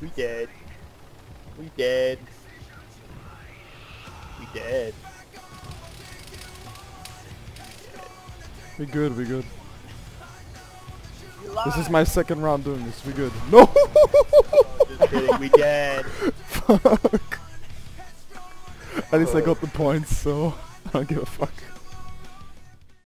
We dead. We dead. We dead. We good, we good. You This is lied. my second round doing this, we good. No! Just kidding, we dead. Fuck. At least I got the points, so I don't give a fuck.